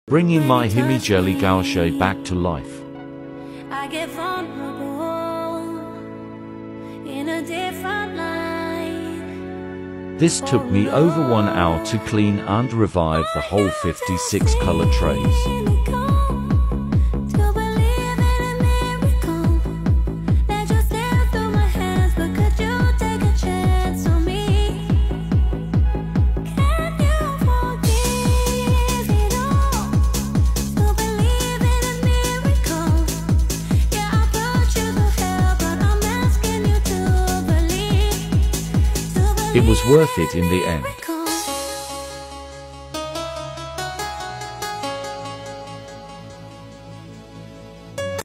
bringing my Himi Jelly Gaoshe back to life. I get vulnerable in a different light. This took me over 1 hour to clean and revive the whole 56 color trays. It was worth it in the end.